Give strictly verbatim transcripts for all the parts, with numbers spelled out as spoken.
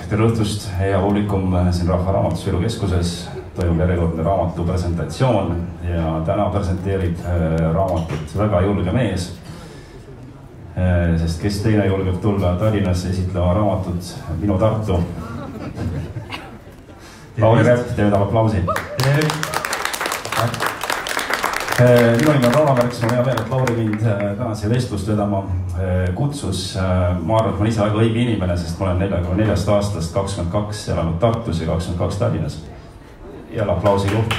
tere õhtust, hea publikum siin Rahva Raamatusõidu keskuses toimub järjekordne raamatu presentatsioon ja täna presenteerib raamatut väga julge mees. Sest kes teine julgeb tulla Tallinnasse esitlema raamatut Minu Tartu. Lauri Räpp, teeme talle aplausi. Minu nimi on Rauno Märks, ma hea veel, et Lauri mind tänase vestlust vedama kutsus. Ma arvan, et ma ise väga õige inimene, sest ma olen neljakümne neljast aastast kakskümmend kaks elanud Tartus ja kakskümmend kaks Tallinnas. Jälle aplausi juht.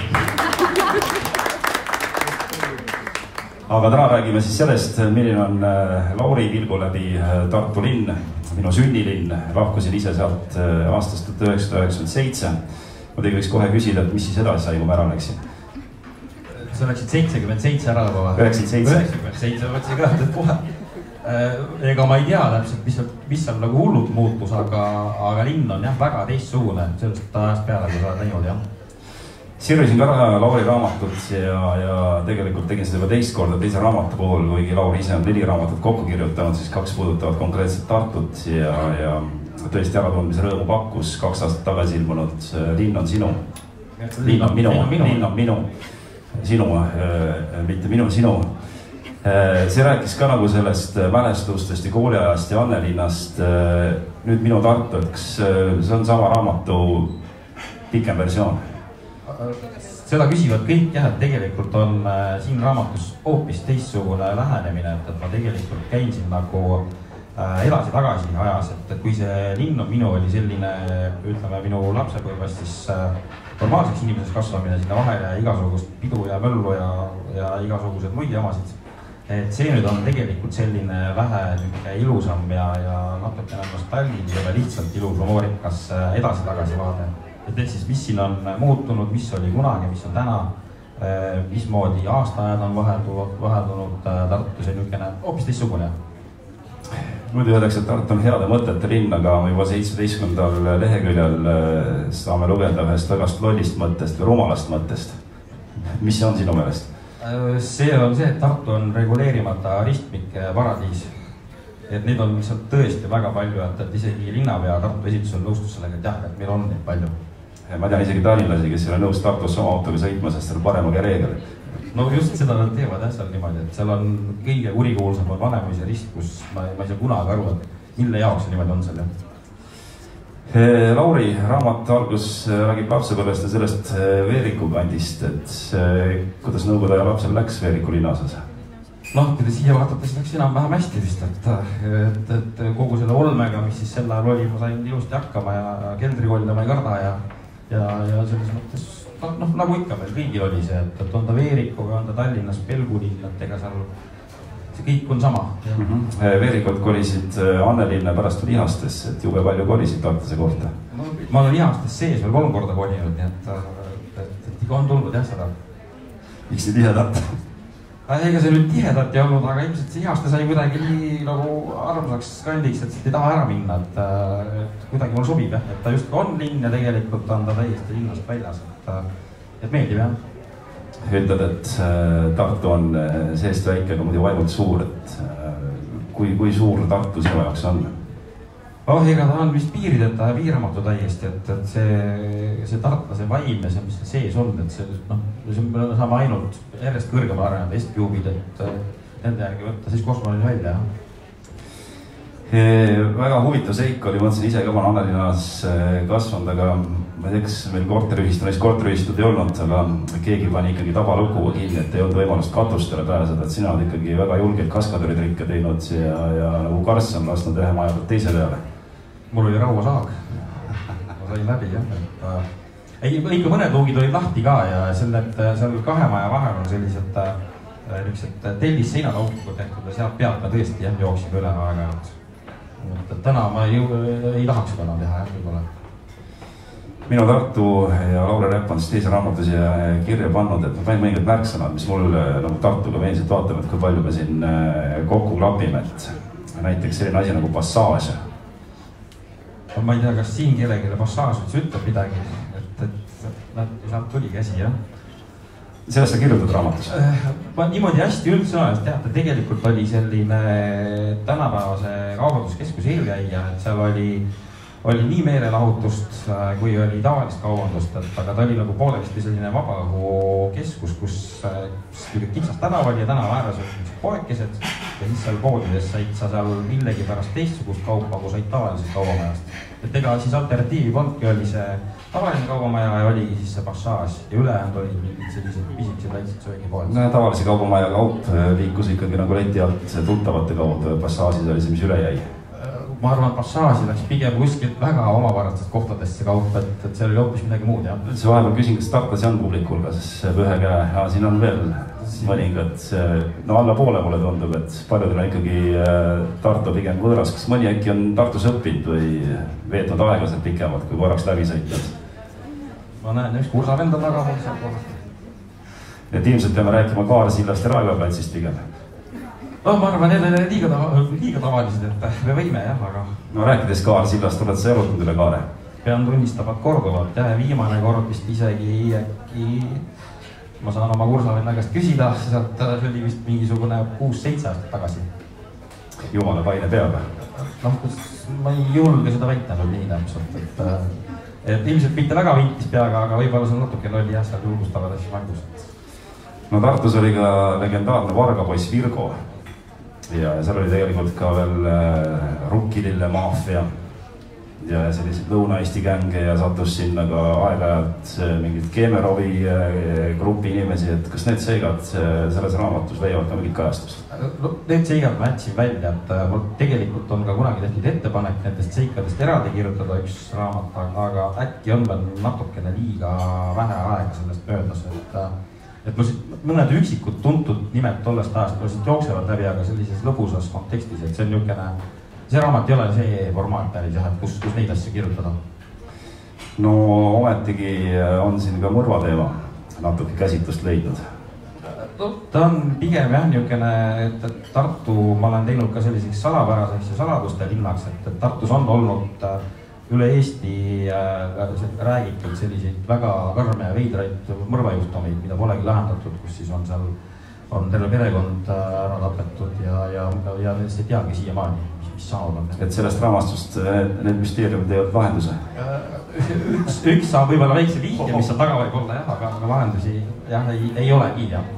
Aga täna räägime siis sellest, milline on Lauri pilgu läbi Tartu linn, minu sünnilinn. Lahkusin ise sealt aastast tuhat üheksasada üheksakümmend seitse. Ma tegi võiks kohe küsida, et mis siis edasi sai, kui ma ära läksin. Sa läksid seitsekümmend seitse ära juba. üheksakümmend seitse. üheksakümmend seitse, ma mõtlesin ka, et kohe. Ega ma ei tea täpselt, mis, mis seal nagu hullud muutus, aga, aga linn on jah väga teistsugune sellest ajast peale, kui sa oled näinud, jah. Sirvisin ka Lauri raamatut ja, ja tegelikult tegin seda juba teist korda teise raamatu puhul, kuigi Lauri ise on neli raamatut kokku kirjutanud, siis kaks puudutavad konkreetselt Tartut ja, ja tõesti äratundmise rõõmu pakkus kaks aastat tagasi ilmunud Linn on sinu. Linn on minu, linn on minu, sinu, mitte minu, sinu. See rääkis ka nagu sellest mälestustest ja kooliajast ja Annelinnast. Nüüd Minu Tartu, et kas see on sama raamatu pikem versioon? Seda küsivad kõik jah, et tegelikult on siin raamatus hoopis teistsugune lähenemine, et ma tegelikult käin siin nagu edasi-tagasi ajas, et kui see Linn on minu oli selline, ütleme minu lapsepõlvest, siis normaalseks inimeseks kasvamine sinna vahele ja igasugust pidu ja möllu ja, ja igasugused muid jamasid. Et see nüüd on tegelikult selline vähe ilusam ja, ja natukene nostalgiline, lihtsalt ilus humoorikas edasi-tagasi vaade. Et ehk siis, mis siin on muutunud, mis oli kunagi, mis on täna, mismoodi aastaajad on vaheldunud, vaheldunud Tartus ja niisugune hoopis teistsugune. Muidu öeldakse, et Tartu on heade mõtete linn, aga juba seitsmeteistkümnendal leheküljel saame lugeda ühest vägast lollist mõttest või rumalast mõttest. Mis see on sinu meelest? See on see, et Tartu on reguleerimata ristmike paradiis. Et neid on lihtsalt tõesti väga palju, et isegi linnapea Tartu esitusel nõustus sellega, et jah, et meil on neid palju. Ma tean isegi tallinlasi, kes ei ole nõus Tartusse oma autoga sõitma, sest seal on paremaga reegel. No just seda nad teevad jah seal niimoodi, et seal on kõige kurikuulsam on Vanemuise rist, kus ma, ma ei saa kunagi aru, et mille jaoks see niimoodi on seal jah. Lauri raamat algus räägib lapsepõlvest ja sellest Veeriku kandist, et kuidas nõukogude aja lapsel läks Veeriku linnaosas? Noh, kui te siia vaatate, siis läks enam-vähem hästi vist, et, et, et kogu selle olmega, mis siis sel ajal oli, ma sain ilusti hakkama ja keldrikolde ma ei karda ja, ja, ja selles mõttes, noh, no, nagu ikka meil kõigil oli see, et, et on ta Veerikuga, on ta Tallinnas Pelgulinn, et ega seal see kõik on sama. Mm -hmm. Veerikud kolisid Annelinna pärast Lihastesse, et jube palju kolisid Tartuse kohta. No, ma olen Lihastes sees veel kolm korda kolinud, nii et, et, et, et ikka on tulnud jah seda. Miks nii tihedat? Ega see nüüd tihedat ei olnud, aga ilmselt see Lihaste sai kuidagi nii nagu armsaks kandiks, et ei taha ära minna, et, et kuidagi mul sobib jah, et ta just on linn ja tegelikult on ta täiesti linnast väljas, et, et meeldib jah. Ütled, et Tartu on seest väike, aga muidu vaimult suur, et kui, kui suur Tartu sinu jaoks on? Oh, ega ta on vist piirideta ja piiramatu täiesti, et, et see, see tartlase vaim ja see, mis sees on, et see, noh, me saame ainult järjest kõrgemal areneda Estcubid, et nende järgi võtta siis kosmolini välja. Väga huvitav seik oli, mõtlesin ise ka, ma olen Annelinnas kasvanud, aga ma ei tea, kas meil korteriühistu, neist korteriühistud ei olnud, aga keegi pani ikkagi tabalukuga kinni, et ei olnud võimalust katustele pääseda, et sina oled ikkagi väga julgeid kaskadööritrikke teinud ja, ja nagu karss on lasknud ühe maja pealt teise peale. Mul oli rauasaag, ma sain läbi jah, et ei, ikka mõned luugid olid lahti ka ja selle, seal kahe maja vahel on sellised niisugused tellisseinalaukud tehtud ja sealt pealt ma tõesti jah, jooksin üle aeg-ajalt. Et täna ma ei, ei tahaks seda enam teha jah, võib-olla. Minu Tartu ja Lauri Räpp on siis teise raamatus ja kirja pannud, et ma panin mõningad märksõnad, mis mul nagu Tartuga meeldiselt vaatame, et kui palju me siin kokku klapime, et näiteks selline asi nagu passaaž. Ma ei tea, kas siin kellelegi passaaž ütleb midagi, et, et nad sealt tuli käsi jah. Sellest sa kirjutad raamatus? Ma niimoodi hästi üldsõnalist teate, tegelikult oli selline tänapäevase kaubanduskeskuse eelkäija, et seal oli oli nii meelelahutust kui oli tavalist kaubandust, et aga ta oli nagu poolesti selline vabaõhukeskus, kus, kus kitsas tänav oli ja tänava ääres olid poekesed ja siis seal poodides said sa seal millegi pärast teistsugust kaupa, kui said tavalisest kaubamajast. Et ega siis alternatiivi polnudki, oli see tavaline kaubamaja ja oligi siis see Passage ja ülejäänud olid mingid sellised pisikesed väiksed söögipoed. No, tavalise kaubamaja kaup liikus ikkagi nagu leti alt tuttavate kaudu, Passage'is oli see, mis üle jäi. Ma arvan, et Passage'i läks pigem kuskilt väga omapärastest kohtadest see kaup, et, et seal oli hoopis midagi muud, jah. See vahepeal küsin, kas Tartas on publikul, kas ühe käe, ja siin on veel mõningad, no alla poole mulle tundub, et paljudel on ikkagi Tartu pigem võõras. Kas mõni äkki on Tartus õppinud või veetnud aeglaselt pikemalt, kui korraks läbi sõitnud? Ma näen, üks kursa vend on väga mul seal kohas. Et ilmselt peame rääkima Kaarsillast ja Raekoja platsist pigem. No, ma arvan, need on liiga, liiga tavalised, et me võime, jah, aga... No rääkides Kaarsillast, oled sa elutanud üle Kaare? Pean tunnistavat korduvalt, jah, viimane kord vist isegi äkki... Ma saan oma kursavenna käest küsida, sealt see oli vist mingisugune kuus-seitse aastat tagasi. Jumala paine peab. noh, ma ei julge seda väita nüüd nii täpselt, et, et ilmselt mitte väga vintis peaga, aga võib-olla see natuke oli jah, seal julgustavad asju mängus. No Tartus oli ka legendaarne Vargapoiss Virgo ja seal oli tegelikult ka veel Rukkilille maafia ja selliseid Lõuna-Eesti gänge ja sattus sinna ka aeg-ajalt mingid Kemerovi grupi inimesi, et kas need seigad selles raamatus leiavad ka mingit kajastust? No, need seigad ma jätsin välja, et mul tegelikult on ka kunagi tehtud ettepanek nendest seikadest eraldi kirjutada üks raamat, aga äkki on veel natukene liiga vähe aega sellest möödas, et et mul siit mõned üksikud tuntud nimed tollest ajast mul siit jooksevad läbi, aga sellises lõbusas kontekstis, et see on niisugune see raamat ei ole see formaat päris jah, et kus, kus neid asju kirjutada? No ometigi on siin ka mõrva teema natuke käsitlust leidnud. No, ta on pigem jah niisugune, et Tartu ma olen teinud ka selliseks salapäraseks ja saladuste linnaks, et Tartus on olnud üle Eesti räägitud selliseid väga karme ja veidraid mõrvajuhtumeid, mida polegi lahendatud, kus siis on seal on terve perekond ära tapetud ja, ja, ja see teagi siiamaani, mis saanud on. Et sellest raamastust need müsteeriumid teevad lahenduse? Üks, üks saab võib-olla väikse vihje, mis on taga võib olla jah, aga lahendusi jah, ei, ei olegi jah.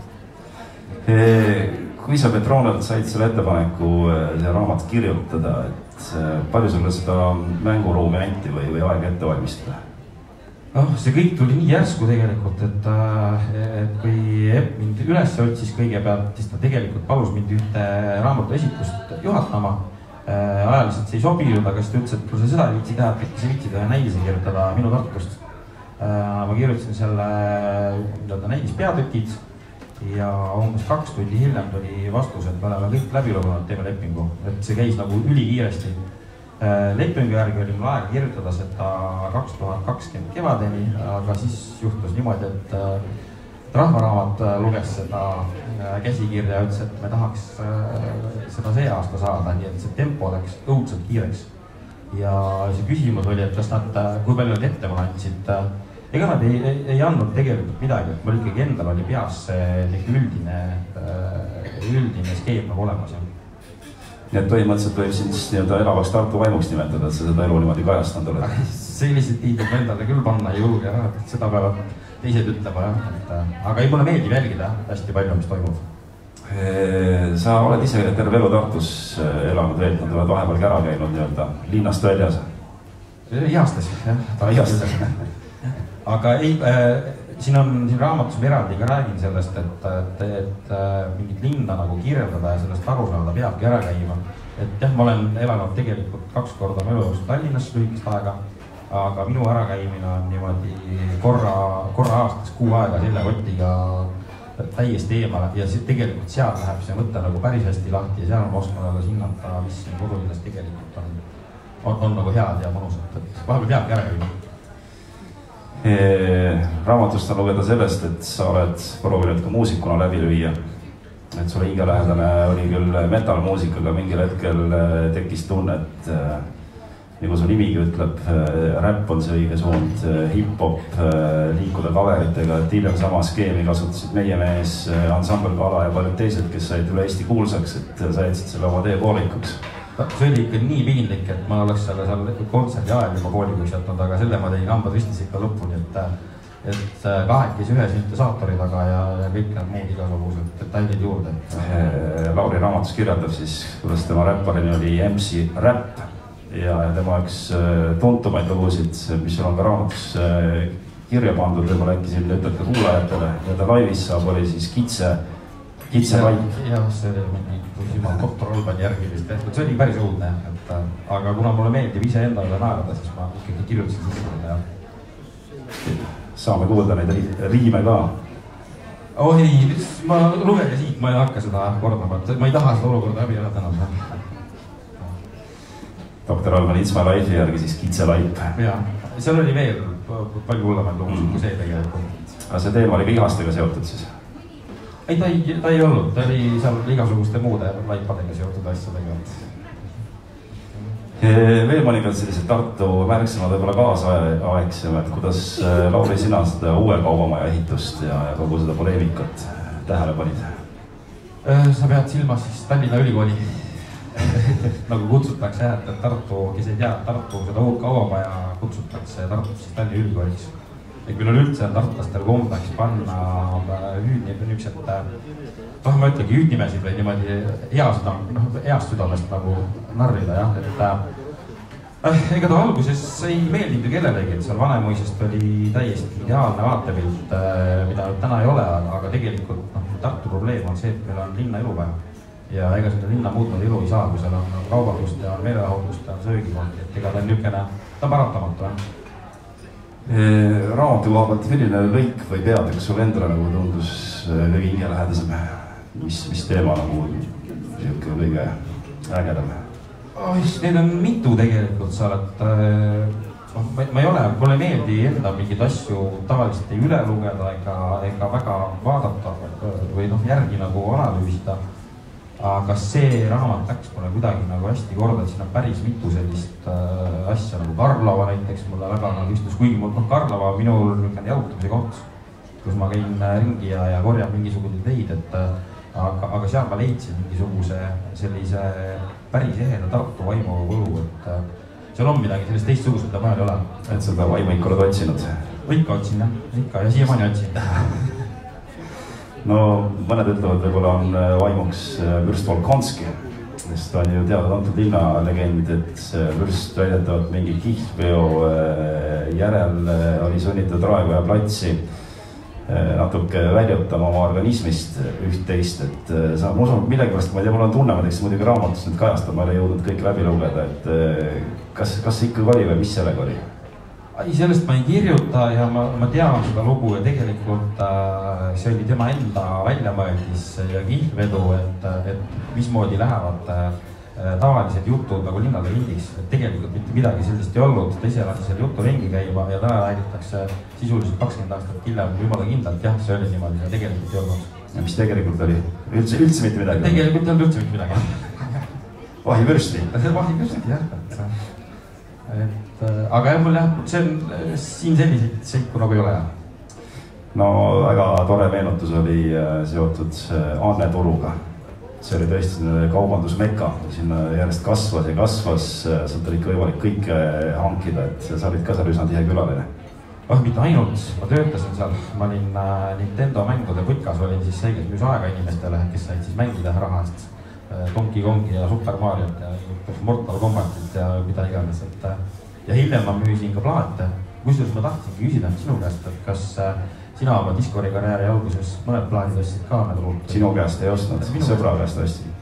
Kui sa Petroonalt said selle ettepaneku see raamat kirjutada, et palju sulle seda mänguruumi anti või, või aega ette valmistada? Oh, see kõik tuli nii järsku tegelikult, et, et kui Epp mind üles otsis kõigepealt, siis ta tegelikult palus mind ühte raamatu esitlust juhatama. Ajaliselt see ei sobinud, aga siis ta ütles, et kui sa seda ei viitsi teha, et sa viitsid ühe näidise kirjutada minu Tartust. Ma kirjutasin selle näidis peatükid ja umbes kaks tundi hiljem tuli vastus, et me oleme kõik läbi lugenud, teeme lepingu, et see käis nagu ülikiiresti. Lepingu järgi oli mul aega kirjutada seda kaks tuhat kakskümmend kevadeni, aga siis juhtus niimoodi, et Rahvaraamat luges seda käsikirja ja ütles, et me tahaks seda see aasta saada, nii et see tempo läks õudselt kiireks. Ja see küsimus oli, et kas nad, kui palju nad ette mulle andsid, ega nad ei, ei, ei andnud tegelikult midagi, et mul ikkagi endal oli peas see üldine, üldine skeem nagu olemas. Nii et põhimõtteliselt võib sind nii-öelda elavaks Tartu vaimuks nimetada, et sa seda elu niimoodi kajastanud oled. Sellised tiitlid endale küll panna ei julge, et seda peavad teised ütlema, et, aga ei mulle meeldib jälgida hästi palju, mis toimub. Sa oled ise terve elu Tartus elanud veetnud, oled vahepeal ära käinud nii-öelda linnast väljas? Ihastas, jah. Aga ei, siin on siin raamatus eraldi ka räägin sellest, et, et, et mingit linna nagu kirjeldada ja sellest aru saada peabki ära käima. Et jah, ma olen elanud tegelikult kaks korda möödus Tallinnas lühikest aega, aga minu ärakäimine on niimoodi korra, korra aastas kuu aega selle kotiga täiesti eemale ja tegelikult seal läheb see mõte nagu päris hästi lahti ja seal on oskan alles hinnata, mis siin kodulides tegelikult on, on, on nagu head ja mõnusat, et vahepeal peabki ära käima. Raamatust on lugeda sellest, et sa oled proovinud ka muusikuna läbi lüüa. Et sulle hingelähedane oli küll metalmuusikaga, mingil hetkel tekkis tunne, et nagu su nimigi ütleb, räpp on see õige suund, hip-hop, liikuda kaveritega, et hiljem sama skeemi kasutasid meie mees, Ansambel Kala ja paljud teised, kes said üle Eesti kuulsaks, et sa jätsid selle oma tee poolikuks. see oli ikka nii piinlik, et ma oleks selle seal kontserdi ajal juba koolikuks jätnud, aga selle ma tegin hambad ristis ikka lõpuni, et et kahekesi ühe süntesaatori taga ja, ja kõik need muud igasugused detailid juurde. Lauri raamatus kirjeldab siis, kuidas tema räpparini oli M C Rap ja tema üks tuntumaid lugusid, mis sul on ka raamatus kirja pandud, võib-olla äkki siin ütled ka kuulajatele, ja ta laivis saab, oli siis kitse, kitse laip. Jah, see oli mingi, kui jumal doktor Albani järgi vist tehtud, see oli päris uudne, et aga kuna mulle meeldib ise enda üle naerada, siis ma ikkagi kirjutasin seda ja saame kuulda neid riime ka. Oh ei, ma lugege siit, ma ei hakka seda kordama, et ma ei taha seda olukorda läbi elada enam. doktor Alman Itsma laifi järgi siis kitse laip. Jah, seal oli veel palju hullemaid lugusid kui see tegelikult. Aga see teema oli vihastega seotud siis? Ei, ta ei, ta ei olnud, ta oli seal igasuguste muude laipadega seotud asjadega. Veel mõnikord sellised Tartu märksamad võib-olla kaasaegsem, et kuidas Lauri sina seda uue kaubamaja ehitust ja, ja kogu seda poleemikat tähele panid? Sa pead silmas siis Tallinna Ülikooli nagu kutsutakse, et Tartu, kes ei tea, Tartu seda uut kaubamaja kutsutakse Tartus siis Tallinna Ülikooliks. Et küll on üldse tartlastel kombeks panna hüüdnimesid, noh ma ütlegi hüüdnimesid või niimoodi heast, no, heast südamest nagu narrida, jah, et äh, ega ta alguses ei meeldinud ju kellelegi, et seal Vanemuisest oli täiesti ideaalne vaatepilt, äh, mida täna ei ole, aga tegelikult noh, Tartu probleem on see, et meil on linna elu vaja. Ja ega seda linna muutnud elu ei saa, kui seal on kaubandust ja meelelahutust ja söögikohti, et ega ta on niisugune, ta on paratamatu, jah. Raamatu koha pealt, milline lõik või peatükk sul endale nagu tundus kõige hingelähedasem, mis, mis teema nagu niisugune kõige ägedam? Oh, neid on mitu tegelikult seal, et ma, ma ei ole, mulle meeldi enda mingeid asju tavaliselt ei üle lugeda ega, ega väga vaadata või noh, järgi nagu analüüsida. Aga see raamat läks mulle kuidagi nagu hästi korda, et siin on päris mitu sellist äh, asja nagu Karlova näiteks mulle väga nagu istus, kuigi mul noh, Karlova minul niisugune jalutamise koht, kus ma käin ringi ja, ja korjan mingisuguseid leid, et aga, aga seal ma leidsin mingisuguse sellise päris eheda Tartu vaimu võlu, et äh, seal on midagi sellist teistsugust, mida ma ei ole. Et seda vaimu ikka oled otsinud? Ikka otsin jah, ikka ja siiamaani otsin. No mõned ütlevad, võib-olla on vaimuks Vürst Volkonski, sest ta on ju teada-tuntud linnalegend, et Vürst väidetavalt mingi kihlveo järel oli sunnitud Raekoja platsi natuke väljutama oma organismist üht-teist, et sa, ma usun, millegipärast, ma ei tea, mul on tunne, ma teeks muidugi raamatus nüüd kajastab, ma ei ole jõudnud kõik läbi lugeda, et kas, kas ikkagi oli või mis sellega oli? Ei, sellest ma ei kirjuta ja ma, ma tean seda lugu ja tegelikult äh, see oli tema enda väljamõeldis ja kihlvedu, et, et mismoodi lähevad äh, tavalised jutud nagu linnade lindiks, et tegelikult mitte midagi sellist ei olnud, ta ise lasi seal jutu ringi käima ja täna räägitakse sisuliselt kakskümmend aastat hiljem jumala kindlalt, jah, see oli niimoodi ja tegelikult ei olnud. Ja mis tegelikult oli? Üldse, üldse mitte midagi? Tegelikult ei olnud üldse mitte midagi. Vahivürsti? Vahivürsti, jah. Et, aga jah, mul jah, see on, siin selliseid seiku nagu ei ole. No väga tore meenutus oli seotud Anne turuga. See oli tõesti kaubandusmekka, sinna järjest kasvas ja kasvas, sealt oli ikka võimalik kõike hankida, et sa olid ka seal üsna tihe külaline. Oh, mitte ainult, ma töötasin seal, ma olin Nintendo mängude putkas, olin siis see, kes müüs aega inimestele, kes said siis mängida raha eest. Donkey Kongi ja Super Mariot ja Mortal Kombatit ja mida iganes, et ja hiljem ma müüsin ka plaate. Kusjuures ma tahtsingi küsida sinu käest, et kas sina oma Discordi karjääri alguses mõned plaadid ostsid ka nagu... Sinu käest ei ostnud, sõbra käest ostsin.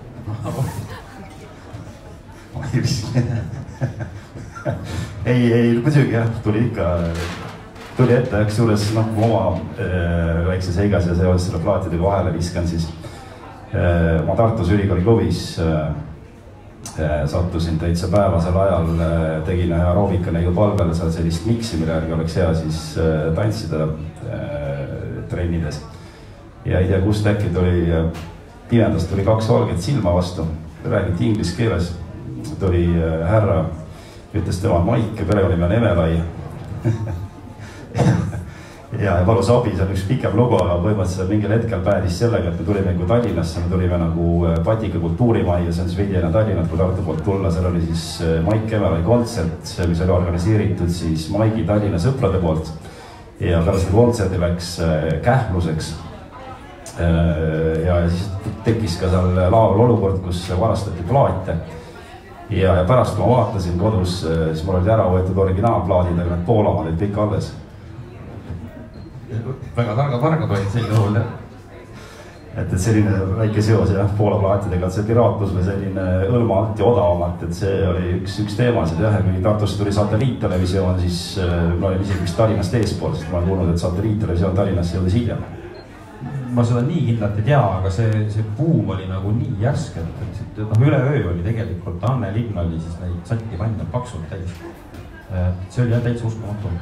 ei, ei, muidugi jah, tuli ikka, tuli ette, eks juures noh, oma äh, väikse seigas ja see oli selle plaatidega vahele viskan siis. Ma Tartus ülikooli klubis äh, sattusin täitsa päevasel ajal, äh, tegin aeroobika neiu palvele seal sellist miksi, mille järgi oleks hea siis äh, tantsida äh, trennides. Ja ei tea, kust äkki tuli, äh, pimendast tuli kaks valget silma vastu, räägiti inglis keeles, tuli äh, härra, ütles tema Maik ja perenimi on Emelai. ja, ja Valus abi, see on üks pikem lugu, aga põhimõtteliselt mingil hetkel päädis sellega, et me tulime nagu Tallinnasse, me tulime nagu Patika kultuurimajja, see on siis veidi enne Tallinnat, kui Tartu poolt tulla, seal oli siis Maik Kemelai kontsert, mis oli organiseeritud siis Maigi Tallinna sõprade poolt. Ja pärast kontserdi läks kähmluseks. Ja siis tekkis ka seal laval olukord, kus varastati plaate. Ja, ja pärast, kui ma vaatasin kodus, siis mul olid ära võetud originaalplaadid, aga need Poolamaa olid pikk alles. Väga targa targad olid selline juhul, jah. Et, et selline väike seos jah, Poola plaatidega, et see piraatlus või selline õlma alt ja odavamalt, et see oli üks, üks teemasid jah, ja kui Tartusse tuli satelliittelevisioon, siis ma olin isegi üks Tallinnast eespool, sest ma olen kuulnud, et satelliittelevisioon Tallinnasse jõudis hiljem. Ma seda nii kindlalt ei tea, aga see, see buum oli nagu nii järsk, et, et, et noh, üle öö oli tegelikult Anne Linn oli siis neid satti pannud paksult täis. See oli jah täitsa uskumatu.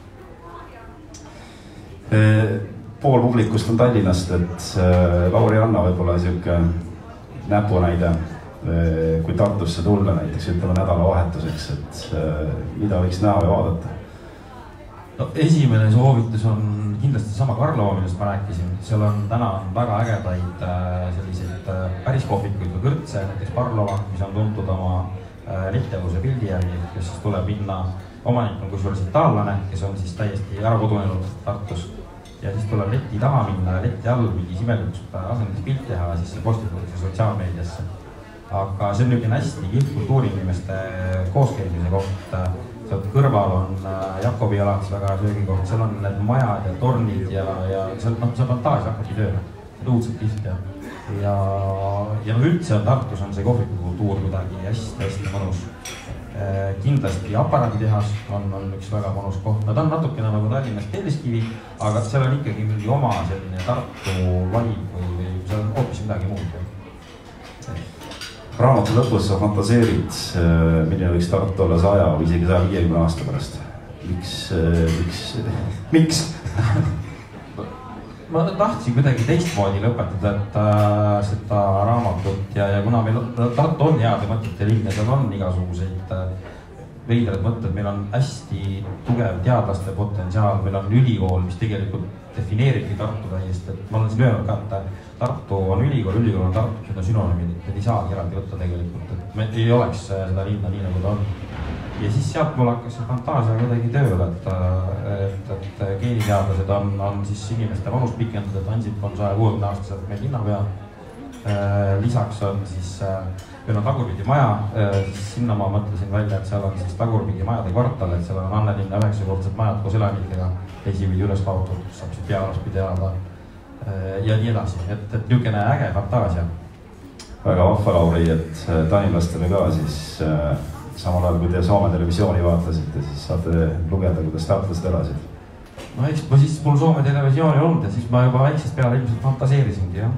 Pool publikust on Tallinnast, et Lauri Anna võib-olla siuke näpunäide, kui Tartusse tulla näiteks, ütleme nädalavahetuseks, et mida võiks näha ja vaadata. No, esimene soovitus on kindlasti sama Karlova, millest ma rääkisin. Seal on täna on väga ägedaid selliseid päris kohvikuid või kõrtse, näiteks Karlova, mis on tuntud oma lettevuse pildi järgi, kes siis tuleb minna. Omanik on kusjuures itaallane, kes on siis täiesti ära kodunenud Tartus. Ja siis tuleb leti taha minna, leti all mingi simelikuks asendis pilt teha ja siis see postitutakse sotsiaalmeediasse. Aga see on niisugune hästi kiht kultuuriinimeste kooskäimise koht. Seal kõrval on Jakobi alaks väga söögikoht, seal on need majad ja tornid ja, ja seal, no, see fantaasia hakkabki tööle, õudselt kiht ja, ja, ja no üldse on Tartus on see kohvikukultuur kuidagi hästi, hästi mõnus. Kindlasti aparaaditehas on, on üks väga mõnus koht, nad on natukene nagu Tallinnast Telliskivi, aga seal on ikkagi mingi oma selline Tartu vaib või, või seal on hoopis midagi muud. Raamatu lõpus sa fantaseerid, milline võiks Tartu olla saja või isegi saja viiekümne aasta pärast. Miks, miks, miks? Ma tahtsin kuidagi teistmoodi lõpetada, et äh, seda raamatut ja, ja kuna meil Tartu on heade mõtete linn ja seal on igasuguseid äh, veidrad mõtted, meil on hästi tugev teadlaste potentsiaal, meil on ülikool, mis tegelikult defineeribki Tartu täiesti, et ma olen siin öelnud ka, et Tartu on ülikool, ülikool on Tartu, need on sünonüümid, need ei saagi eraldi võtta tegelikult, et me ei oleks seda linna nii nagu ta on. Ja siis sealt mul hakkas see fantaasia kuidagi tööle, et, et, et geeniteadlased on, on siis inimeste vanust pikendada, et Ansip on saja kuuekümne aastaselt meil linnapea. Lisaks on siis meil on Tagurpidi maja, siis sinna ma mõtlesin välja, et seal on siis Tagurpidi majade kvartal, et seal on Annelinna üheksakordsed majad koos elanikega, esipidi üles laotud, saab siis pealaspidi elada ja nii edasi, et, et niisugune äge fantaasia. Väga vahva, Lauri, et tallinlastele ka siis samal ajal, kui te Soome televisiooni vaatasite, siis saate lugeda, kuidas tartlased elasid. No eks ma siis mul Soome televisiooni olnud ja siis ma juba väiksest peale ilmselt fantaseerisingi, jah.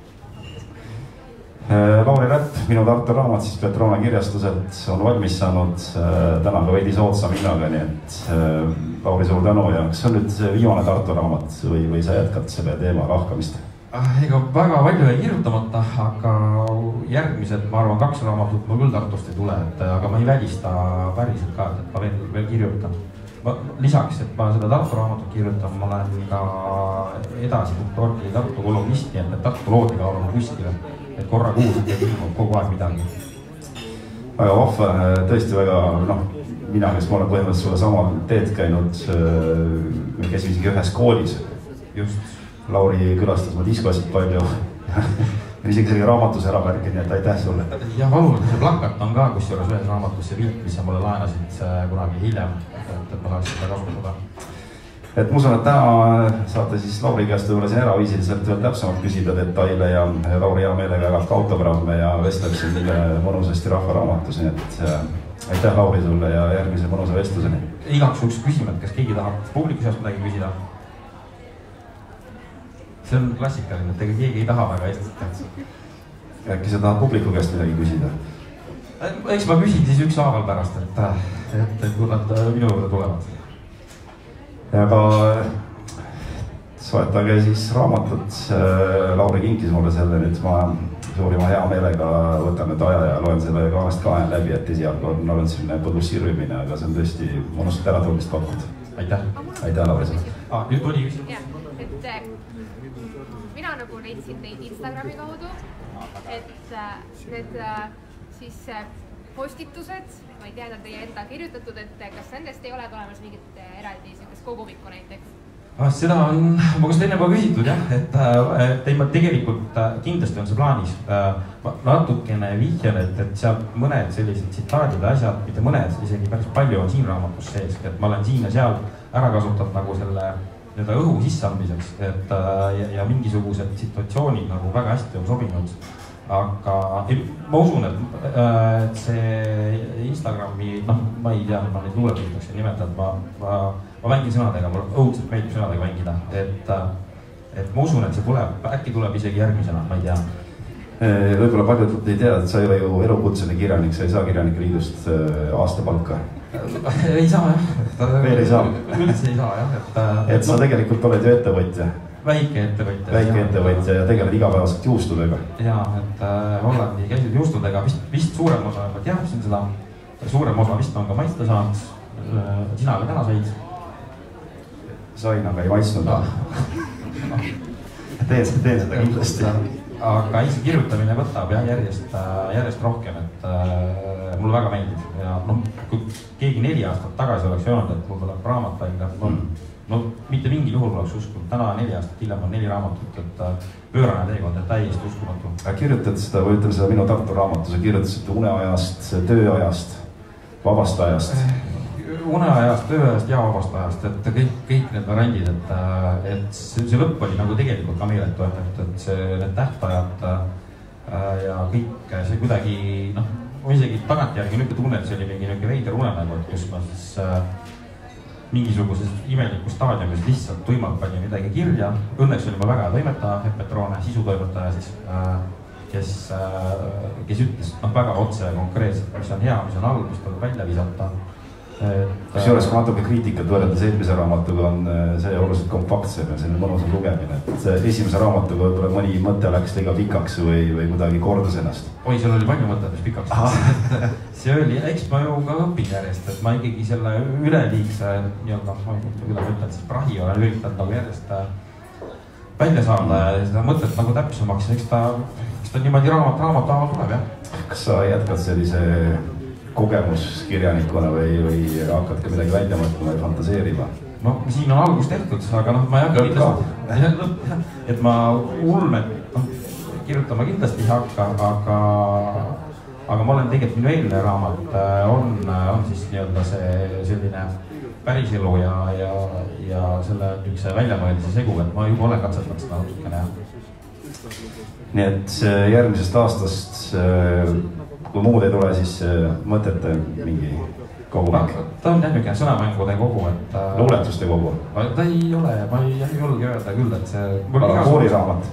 Lauri Räpp, minu Tartu raamat siis Petrona kirjastuselt on valmis saanud täna ka veidi soodsam hinnaga, nii et Lauri, suur tänu ja kas on nüüd viimane Tartu raamat või, või sa jätkad selle teema lahkamist? Ega väga palju ei kirjutamata, aga järgmised, ma arvan, kaks raamatut mul küll Tartust ei tule, et, aga ma ei välista päriselt ka, et ma veel, veel kirjutan. Ma, lisaks, et ma seda Tartu raamatut kirjutan, ma olen ka edasi punktorgi Tartu kolumnisti, et need Tartu loodi ka olema kuskile. Et korra kuus, et ilmub kogu aeg midagi. Väga vahva, tõesti väga, noh, mina, kes ma olen põhimõtteliselt sulle sama teed käinud, me käisime isegi ühes koolis. Just. Lauri külastas ma diskosid palju. Isegi selline raamatus ära märkin, nii et aitäh sulle. Ja valuline, see plakat on ka kusjuures ühes raamatus see pilt, mis sa mulle laenasid kunagi hiljem, et ma saaks seda kasutada. Et ma usun, et täna saate siis Lauri käest võib-olla siin eraviisiliselt veel täpsemalt küsida detaile ja Lauri hea meelega jagab ka autogramme ja vestleb siin mille mõnusasti rahvaraamatus, nii et aitäh Lauri sulle ja järgmise mõnusa vestluseni. Igaks üks küsimus, kas keegi tahab publiku seast midagi küsida? See on klassikaline, et ega keegi ei taha väga Eestit. Äkki sa tahad publiku käest midagi küsida? Eks ma küsin siis üks haaval pärast, et, et kui nad minu juurde tulevad. Aga soetage siis raamatut, Lauri kinkis mulle selle, nüüd ma suurima hea meelega võtan nüüd aja ja loen selle kahest kahe läbi, et esialgu on olnud selline põdus sirvimine, aga see on tõesti mõnusalt ära tundmist pakkunud. Aitäh. Aitäh, Lauri. Ah, nüüd tuli küsimus. Jah, et mina nagu leidsin teid Instagrami kaudu, et need siis postitused, ma ei tea, nad teie enda kirjutatud, et kas nendest ei ole tulemas mingit eraldi sellist kogumikku näiteks? Ah, seda on, ma kas enne juba küsitud jah, et teima tegelikult kindlasti on see plaanis. Ma natukene vihjan, et, et seal mõned sellised tsitaadid ja asjad, mitte mõned, isegi päris palju on siin raamatus sees, et ma olen siin ja seal ära kasutanud nagu selle nii-öelda õhu sisseandmiseks, et ja, ja mingisugused situatsioonid nagu väga hästi on sobinud. Aga ei, ma usun, et, et see Instagrami, noh, ma ei tea, ma neid luuletustakse nimetanud, ma, ma, ma mängin sõnadega, mul õudselt meeldib sõnadega mängida, et, et ma usun, et see tuleb, äkki tuleb isegi järgmisena, ma ei tea. Võib-olla paljud ei tea, et sa ei ole ju elukutseline kirjanik, sa ei saa Kirjanike Liidust aastapalka. Ei saa jah. Veel ei saa. Üldse ei saa jah. Et, et sa tegelikult oled ju ettevõtja. Väike ettevõtja. Väike ettevõtja ja tegeled igapäevaselt juustudega. Jaa, et äh, Hollandi käisid juustudega, vist, vist suurem osa, ma teadsin seda, suurem osa vist on ka maitsta saanud. Sina ka täna said? Sain, aga ei maitsnud. Teen, teen seda kindlasti. Aga ise kirjutamine võtab jah, järjest, järjest rohkem, et äh, mulle väga meeldib. Ja no, kui keegi neli aastat tagasi oleks öelnud, et mul tuleb raamat välja, no, no mitte mingil juhul oleks uskunud. Täna neli aastat hiljem on neli raamatut, et pöörane teekond on täiesti uskumatu. Kirjutad seda, või ütleme seda minu Tartu raamatuse, kirjutasid uneajast, tööajast, vabast ajast? Uneajast, tööajast ja vabast ajast, et kõik, kõik need variandid, et, et see, see lõpp oli nagu tegelikult ka meeletu, et, et see, need tähtajad ja kõik see kuidagi, noh, ma isegi tagantjärgi nüüd tunnen, et see oli mingi niisugune veider unenägu, et kus ma siis äh, mingisuguses imelikus staadiumis lihtsalt tuimalt panin midagi kirja. Õnneks oli ma väga toimetaja, Epp Petrone, sisutoimetaja siis, äh, kes, äh, kes ütles noh, väga otse ja konkreetselt, mis on hea, mis on halb, mis tuleb välja visata. Kus juures kui natuke kriitikat võrreldes eelmise raamatuga on see oluliselt kompaktsem ja selline mõnusam lugemine. Et esimese raamatuga võib-olla mõni mõte läks liiga pikaks või, või kuidagi kordas ennast. Oi, seal oli palju mõtet, mis pikaks. See oli, eks ma ju ka õpin järjest, et ma ikkagi selle üleliigse nii-öelda, ma ei tea, kuidas ma ütlen, siis prahi olen üritanud nagu järjest välja saada ja seda mõtet nagu täpsemaks. Eks ta, eks ta niimoodi raamat, raamat aamal tuleb, jah. Kas sa jätkad sellise kogemuskirjanikuna või, või hakkad ka midagi välja mõtlema ja fantaseerima? No siin on algus tehtud, aga noh, ma ei hakka kindlasti, et ma ulmet noh, kirjutama kindlasti ei hakka, aga, aga ma olen tegelikult, minu eelne raamat on, on siis nii-öelda see selline päriselu ja, ja, ja selle niisuguse väljamõeldise segu, et ma juba olen katsetanud seda natukene. Nii et järgmisest aastast kui muud ei tule, siis mõtete mingi kogumik? Ta on jah niisugune sõnamängude kogu, et... Luuletuste kogu? Ta ei ole, ma ei julge öelda küll, et see... Kalambuuriraamat?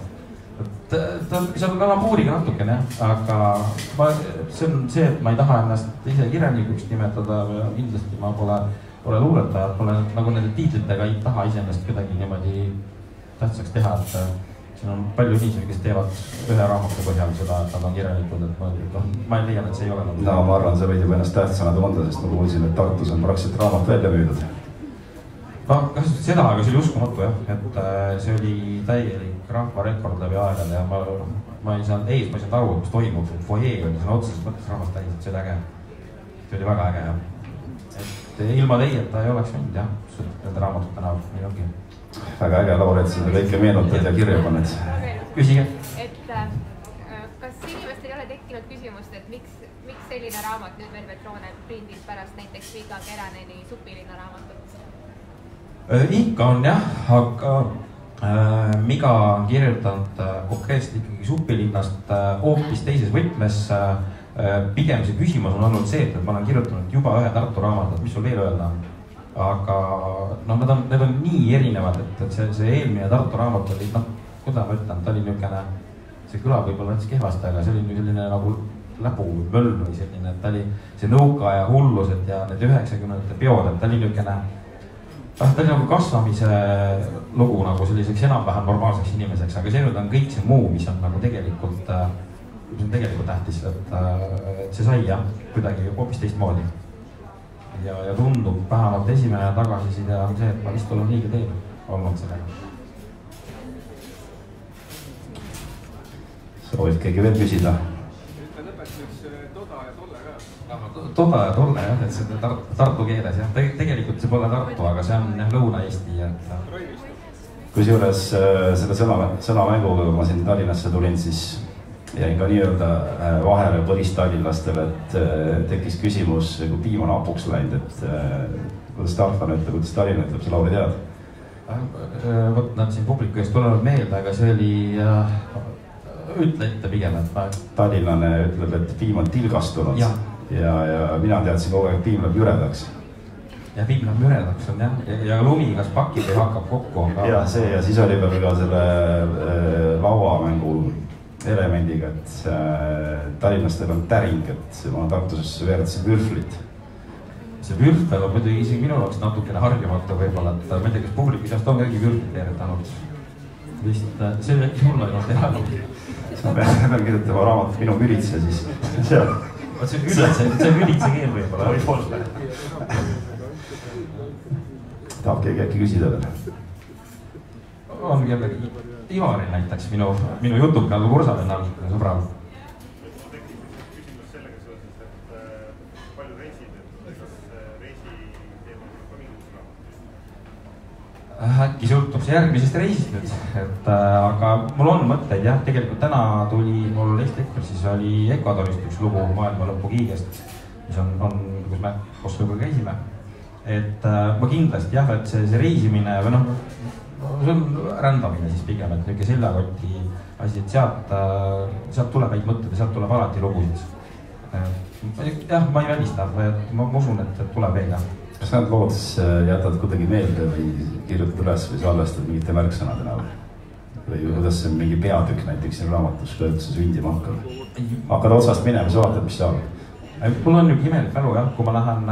Ta on kalambuuriga natukene, aga ma, see on see, et ma ei taha ennast ise kirjanikuks nimetada ja kindlasti ma pole, pole luuletaja, pole nagu nende tiitlitega ei taha iseennast kuidagi niimoodi tähtsaks teha, et siin on palju inimesi, kes teevad ühe raamatu põhjal seda, et nad on kirjanikud, et ma, no, ma ei leian, et see ei ole nagu... No ma arvan, see võid juba ennast tähtsana tunda, sest ma kuulsin, et Tartus on praktiliselt raamat välja müüdud. No kas seda, aga see oli uskumatu jah, et see oli täielik rahvarekord läbi aegade ja ma, ma ei saanud ees, ma ei saanud aru, mis toimub, et foajee oli sõna otseses mõttes rahvast täis, et see oli äge. See oli väga äge jah. Et ilma teieta ei oleks mind jah, nende raamatutena nii ongi. Väga äge, Lauri, et seda kõike meenutad ja kirja paned. Küsige. Et kas inimestel ei ole tekkinud küsimust, et miks, miks selline raamat nüüd veel Petrone prindib pärast näiteks Viga Keraneni Supilinna raamatut? Ikka on jah, aga äh, Miga on kirjutanud äh, konkreetselt ikkagi Supilinnast äh, hoopis teises võtmes. Äh, pigem see küsimus on olnud see, et ma olen kirjutanud juba ühe Tartu raamatut, mis sul veel öelda on. Aga noh, need on, need on nii erinevad, et, et see, see eelmine Tartu raamat oli, noh, kuidas ma ütlen, ta oli niisugune, see kõlab võib-olla näiteks kehvasti, aga see oli selline nagu läbu möll või selline, et ta oli see nõukaaja hullused ja need üheksakümnendate peod, et ta oli niisugune, ta oli nagu kasvamise lugu nagu selliseks enam-vähem normaalseks inimeseks, aga see nüüd on kõik see muu, mis on nagu tegelikult mis on tegelikult tähtis, et, et see sai jah, kuidagi hoopis teistmoodi. Ja, ja tundub vähemalt esimene tagasiside on see, et ma vist olen liiga teel olnud sellega. Soovid keegi veel küsida? Ütle lõpetuseks toda ja tolle ka. Toda ja tolle jah, et see tar Tartu keeles jah. Te tegelikult see pole Tartu, aga see on jah Lõuna-Eesti. Kusjuures selle sõna, sõnamänguga, kui ma siin Tallinnasse tulin, siis jäin ka nii-öelda vahele põlistallinlastele, et tekkis küsimus, kui piim on hapuks läinud, et kuidas tartlane ütleb, kuidas Tallinna ütleb, see Lauri tead? Võt nad siin publiku eest tulevad meelde, aga see oli, ütle ette pigem, et ma... Tallinlane ütleb, et piim on tilgastunud ja, ja, ja mina teadsin kogu aeg, et piim läheb müredaks. Ja piim läheb müredaks on jah, ja, ja lumi kas pakib või hakkab kokku. Ja see ja siis oli veel ka selle äh, lauamängu elemendiga, et äh, tallinlastel on täring, et ma Tartuses veeretasin vürflit. See vürfel on muidugi isegi minu jaoks natukene harjumata võib-olla, et ma ei tea, kas publiku seast on kõigi vürflit veeretanud. Vist see oli äkki mul ainult elanud. Ma pean kirjutama raamat Minu müritse siis seal. See on ülitse, see on ülitse keel võib-olla. Võib-olla. Tahab keegi äkki küsida veel? On kellegi Ivari näiteks minu, minu jutukal kursavennal sõbral. Mul tekkis küsimus sellega seoses, et palju reisid, et kas reisi teema on ka mingi raamat? Äkki sõltub see järgmisest reisist nüüd, et aga mul on mõtteid jah, tegelikult täna tuli mul Eesti Ekspressis oli Ecuadorist üks lugu maailma lõpu kiigest, mis on, on, kus me koos lõpuga käisime. Et ma kindlasti jah, et see, see reisimine või noh, see on rändamine siis pigem, et niisugune seljakoti asi, et sealt, sealt tuleb häid mõtted ja sealt tuleb alati lugusid. Jah, ma ei välista, ma usun, et tuleb veel jah. Kas nad lood jätad kuidagi meelde või kirjutad üles või salvestad mingite märksõnadena või? Või kuidas see mingi peatükk näiteks siin raamatus üldse sündima hakkab? Hakkad otsast minema, sa vaatad, mis saab? Mul on niisugune imelik mälu jah, kui ma lähen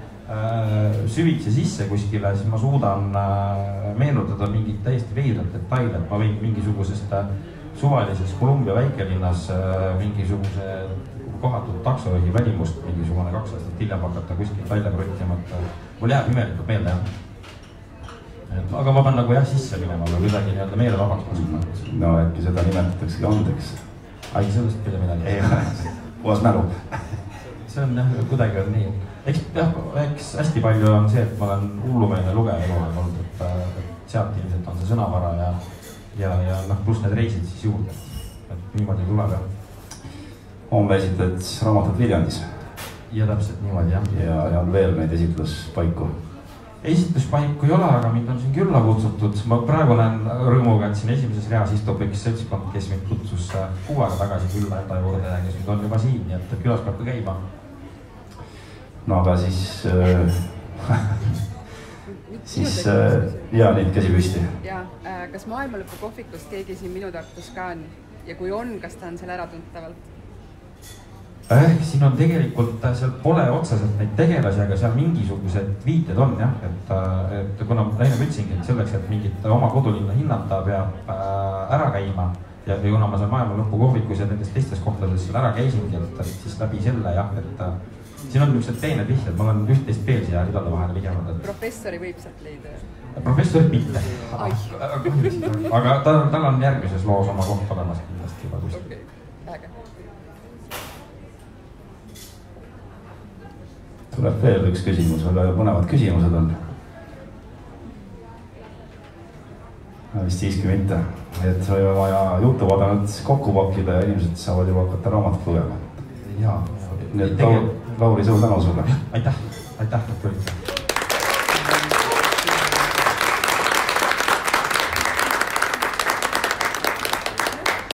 süvitsi sisse kuskile, siis ma suudan meenutada mingit täiesti veidrat detaile, et ma võin mingisugusest suvalises Kolumbia väikelinnas mingisuguse kohatud taksojuhi välimust mingisugune kaks aastat hiljem hakata kuskilt välja kruttima, et mul jääb imelikult meelde jah. Aga ma pean nagu jah sisse minema või kuidagi nii-öelda meele vabaks kusima. No äkki seda nimetatakse andeks. Ai, sellest pole midagi. Ei, puhas mälu. See on jah, kuidagi on nii. Eks, jah, eks hästi palju on see, et ma olen hullumeelne lugeja eluaeg olnud, et sealt ilmselt on see sõnavara ja, ja, ja noh, pluss need reisid siis juurde, et niimoodi tuleb jah. Homme esitad raamatut Viljandis. Ja täpselt niimoodi jah. Ja, ja on veel neid esitluspaiku? Esitluspaiku ei ole, aga mind on siin külla kutsutud. Ma praegu näen rõõmuga, et siin esimeses reas istub üks seltskond, kes mind kutsus kuu aega tagasi külla enda juurde ja kes nüüd on juba siin, nii et külas peab ka käima. No aga siis äh, siis äh, ja neid käsi püsti. Ja, äh, kas maailmalõpu kohvikust keegi siin minu Tartus ka on? Ja kui on, kas ta on seal ära tuntavalt? Eh, siin on tegelikult, seal pole otseselt neid tegelasi, aga seal mingisugused viited on jah, et, et kuna läinud ütlesingi, et selleks, et mingit oma kodulinna hinnata peab äh, ära käima ja kuna ma seal maailmalõpu kohvikus ja nendes teistes kohtades seal ära käisingi, et siis läbi selle jah, et siin on niisugused peened vihjed, ma olen üht-teist veel siia ridade vahele vigemad. Et... Professori võib sealt leida? Professorit mitte. Aga ta, tal on järgmises loos oma koht olemas kindlasti juba kuskil. Okei, äge. Tuleb veel üks küsimus, väga põnevad küsimused on. Vist siiski mitte. Et võime vaja jutuvada nüüd kokku pakkida ja inimesed saavad juba hakata raamatut lugema. Jaa. Nii et Lauri, suur tänu sulle. Aitäh, aitäh, et tulite.